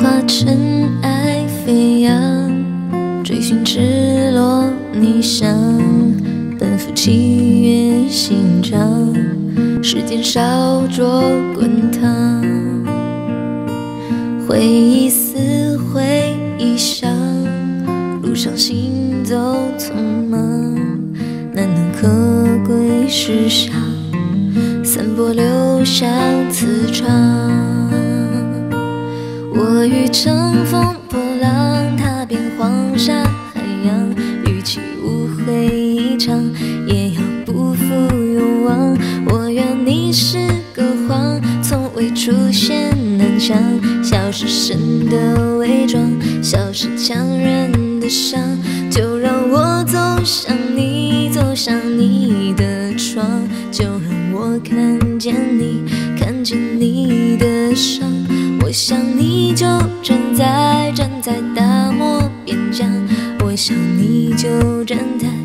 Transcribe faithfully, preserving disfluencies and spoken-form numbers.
化尘埃飞扬，追寻赤裸逆翔，奔赴七月心肠，时间烧灼滚烫，回忆撕回忆伤，路上行走匆忙，难能可贵世上，散播留下磁场。我欲乘风破浪，踏遍黄沙海洋，与其误会一场，也要不负勇往。我愿你是个谎，从未出现南墙，笑是神的伪装，笑是强忍的伤。就让我走向你，走向你的窗，就让我看见你，看见你的伤。我想你就站在站在大漠边疆，我想你就站在